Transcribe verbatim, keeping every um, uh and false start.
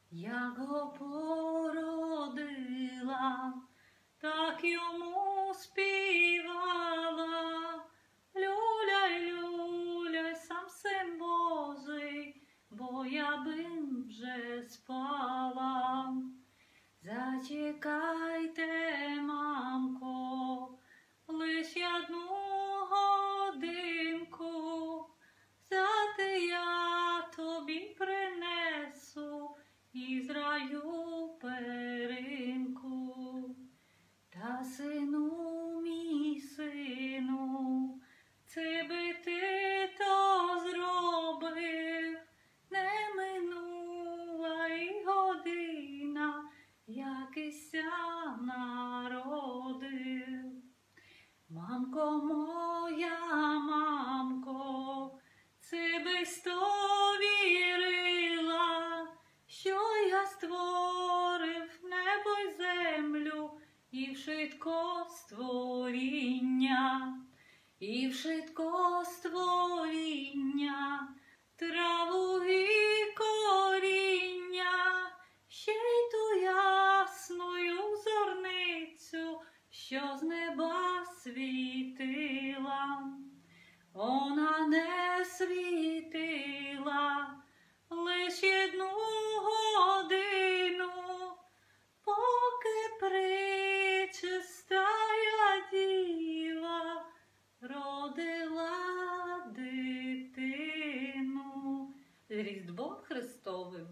Як го породила, так йому співала. Люляй, люляй, сам син Божий, бо я бим вже спала. Зачекайте, мамко, лиш одну годинку, зате я тобі принесу із раю перинку. Та, сину мій, сину, це би ти то зробив, не минула й година, якися народив. Мамко моя, мамко, це без то вірила, що я створив небо й землю, і вшитко створіння, і вшитко створіння, траву і коріння, ще й ту ясною зорницю, що з неба світила. Вона не світила лиш одну годину, поки пречистая діва родила дитину. З Різдвом Христовим!